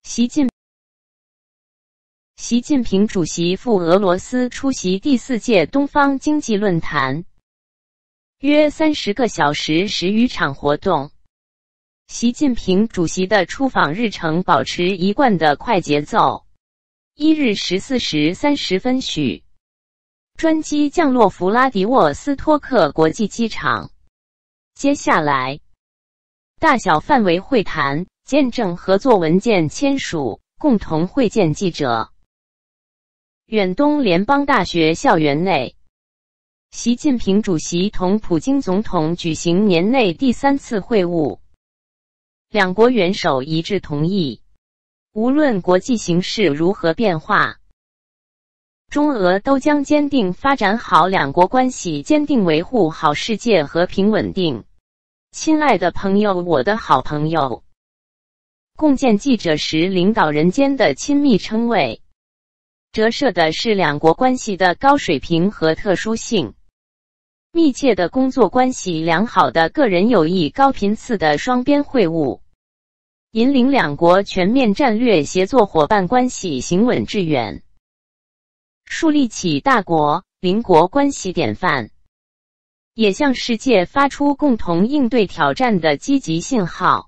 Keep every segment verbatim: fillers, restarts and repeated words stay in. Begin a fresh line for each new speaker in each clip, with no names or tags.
习近习近平主席赴俄罗斯出席第四届东方经济论坛，约三十个小时十余场活动。习近平主席的出访日程保持一贯的快节奏。一日十四时三十分许，专机降落弗拉迪沃斯托克国际机场。接下来，大小范围会谈，见证合作文件签署，共同会见记者。远东联邦大学校园内，习近平主席同普京总统举行年内第三次会晤。两国元首一致同意，无论国际形势如何变化，中俄都将坚定发展好两国关系，坚定维护好世界和平稳定。亲爱的朋友，我的好朋友，共见记者时，领导人间的亲密称谓，折射的是两国关系的高水平和特殊性。密切的工作关系，良好的个人友谊，高频次的双边会晤，引领两国全面战略协作伙伴关系行稳致远，树立起大国邻国关系典范，也向世界发出共同应对挑战的积极信号。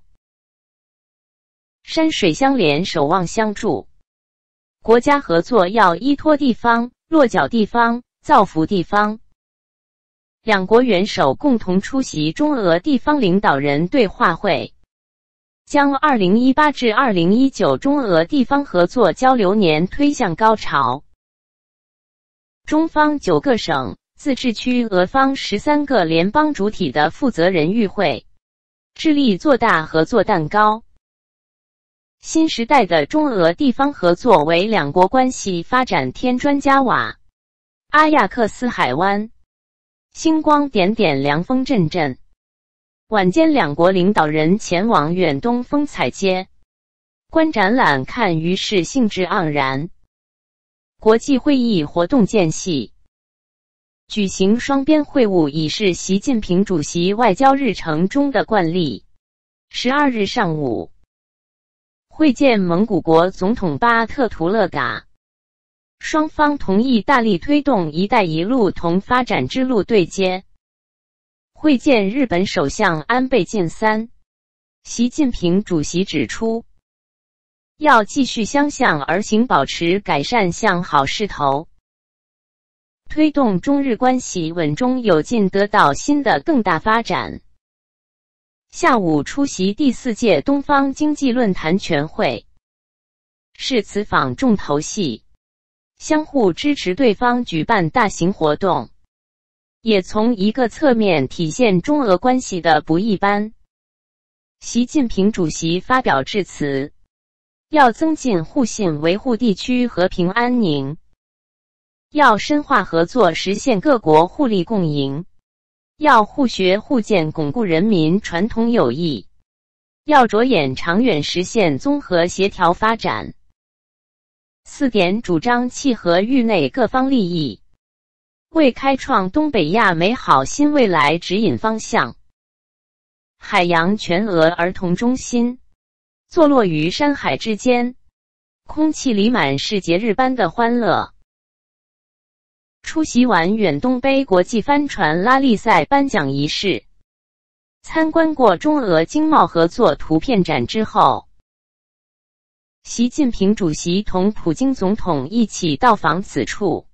山水相连，守望相助，国家合作要依托地方，落脚地方，造福地方。两国元首共同出席中俄地方领导人对话会，将二零一八至二零一九中俄地方合作交流年推向高潮。中方九个省、自治区、俄方十三个联邦主体的负责人与会，致力做大合作蛋糕。新时代的中俄地方合作为两国关系发展添砖加瓦。阿亚克斯海湾，星光点点，凉风阵阵。晚间，两国领导人前往远东风采街观展览看鱼市，兴致盎然。国际会议活动间隙，举行双边会晤已是习近平主席外交日程中的惯例。十二日上午，会见蒙古国总统巴特图勒嘎，双方同意大力推动“一带一路”同发展之路对接。会见日本首相安倍晋三，习近平主席指出，要继续相向而行，保持改善向好势头，推动中日关系稳中有进，得到新的更大发展。下午出席第四届东方经济论坛全会，是此访重头戏，相互支持对方举办大型活动，也从一个侧面体现中俄关系的不一般。习近平主席发表致辞，要增进互信，维护地区和平安宁，要深化合作，实现各国互利共赢，要互学互鉴，巩固人民传统友谊，要着眼长远，实现综合协调发展。四点主张契合域内各方利益，为开创东北亚美好新未来指引方向。海洋全俄儿童中心坐落于山海之间，空气里满是节日般的欢乐。出席完远东杯国际帆船拉力赛颁奖仪式，参观过中俄经贸合作图片展之后，习近平主席同普京总统一起到访此处。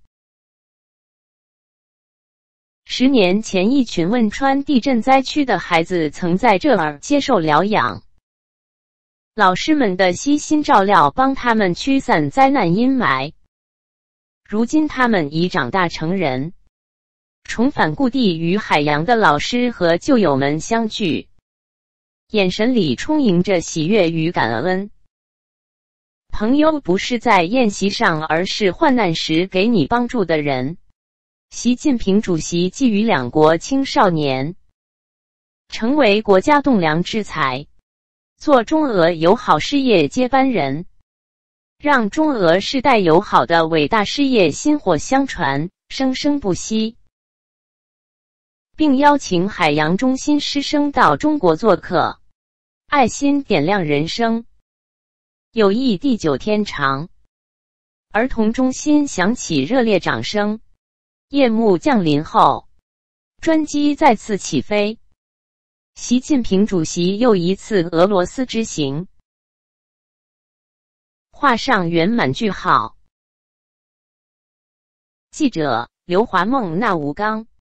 十年前，一群汶川地震灾区的孩子曾在这儿接受疗养，老师们的悉心照料帮他们驱散灾难阴霾。如今他们已长大成人，重返故地，与海洋的老师和旧友们相聚，眼神里充盈着喜悦与感恩。朋友不是在宴席上，而是患难时给你帮助的人。习近平主席寄予两国青少年，成为国家栋梁之才，做中俄友好事业接班人，让中俄世代友好的伟大事业薪火相传，生生不息，并邀请海洋中心师生到中国做客，爱心点亮人生。 友谊地久天长。儿童中心响起热烈掌声。夜幕降临后，专机再次起飞。习近平主席又一次俄罗斯之行，画上圆满句号。记者刘华梦、那吴刚。